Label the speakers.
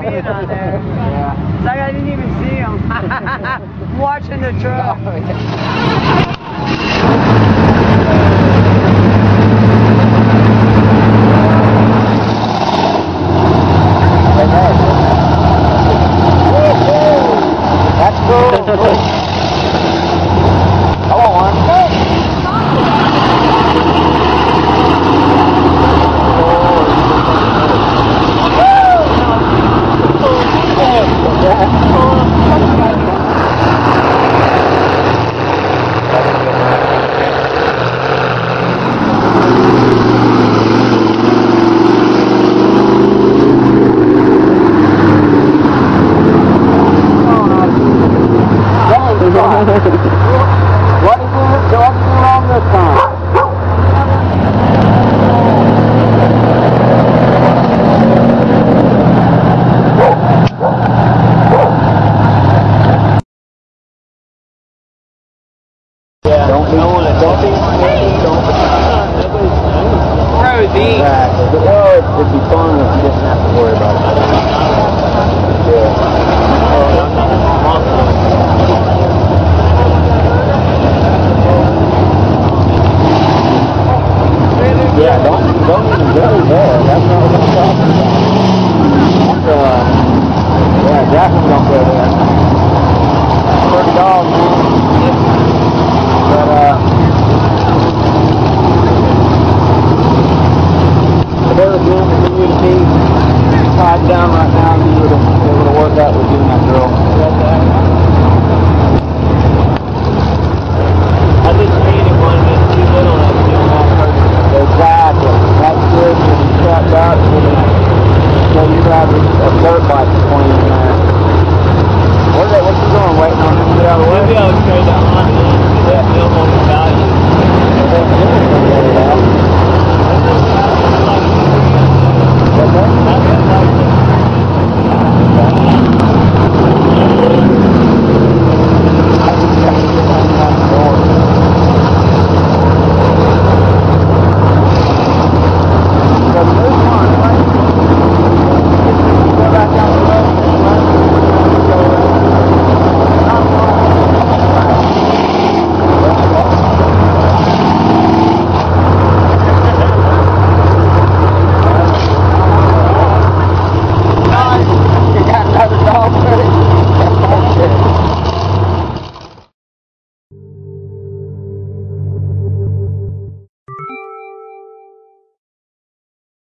Speaker 1: being on there.
Speaker 2: Yeah.
Speaker 1: It's like I didn't even see him. Watching the truck.
Speaker 2: Oh, yeah. That's cool. I want one. What did you do wrong this time? Yeah, don't be Probably be. Exactly. Well, it'd be fun if you didn't have to worry about it. Yeah. Yeah, don't even go there. That's not what I'm talking about. Yeah, definitely don't go there. Pretty dog, man. But, if there was room for you to be tied down right now, you would have been able to work out with you and that girl. I didn't see anyone that's too little that's doing that person. Exactly. That's good when you strapped out so you have a dirt bike between you and there. What's you doing, waiting on him to get out of the way? Maybe I would trade that Honda in for that bill on the value.